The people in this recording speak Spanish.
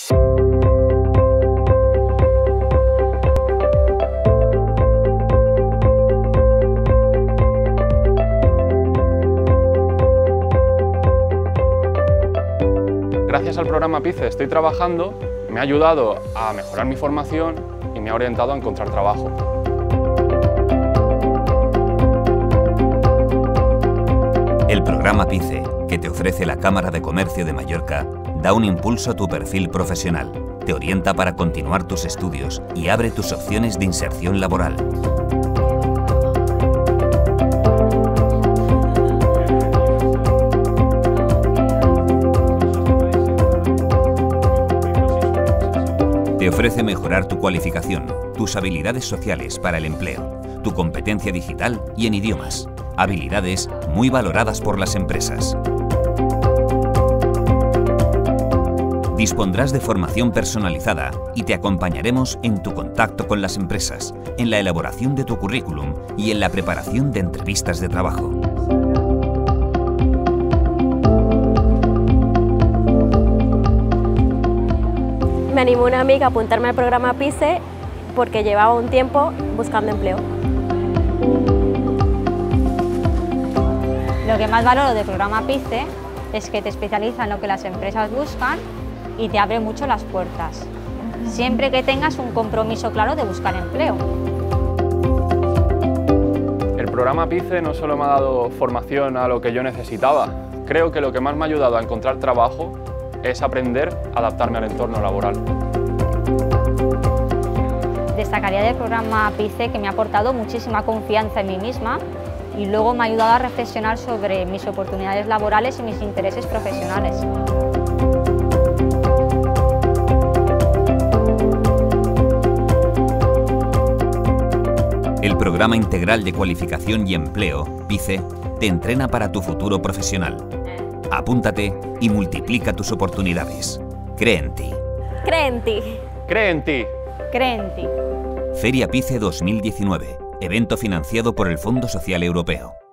Gracias al programa PICE Estoy Trabajando me ha ayudado a mejorar mi formación y me ha orientado a encontrar trabajo. El programa PICE, que te ofrece la Cámara de Comercio de Mallorca, da un impulso a tu perfil profesional, te orienta para continuar tus estudios y abre tus opciones de inserción laboral. Te ofrece mejorar tu cualificación, tus habilidades sociales para el empleo, tu competencia digital y en idiomas, habilidades muy valoradas por las empresas. Dispondrás de formación personalizada y te acompañaremos en tu contacto con las empresas, en la elaboración de tu currículum y en la preparación de entrevistas de trabajo. Me animó una amiga a apuntarme al programa PICE porque llevaba un tiempo buscando empleo. Lo que más valoro del programa PICE es que te especializa en lo que las empresas buscan y te abre mucho las puertas, siempre que tengas un compromiso claro de buscar empleo. El programa PICE no solo me ha dado formación a lo que yo necesitaba, creo que lo que más me ha ayudado a encontrar trabajo es aprender a adaptarme al entorno laboral. Destacaría del programa PICE que me ha aportado muchísima confianza en mí misma y luego me ha ayudado a reflexionar sobre mis oportunidades laborales y mis intereses profesionales. El Programa Integral de Cualificación y Empleo, PICE, te entrena para tu futuro profesional. Apúntate y multiplica tus oportunidades. Cree en ti. Cree en ti. ¡Cree en ti! Cree en ti. Feria PICE 2019, evento financiado por el Fondo Social Europeo.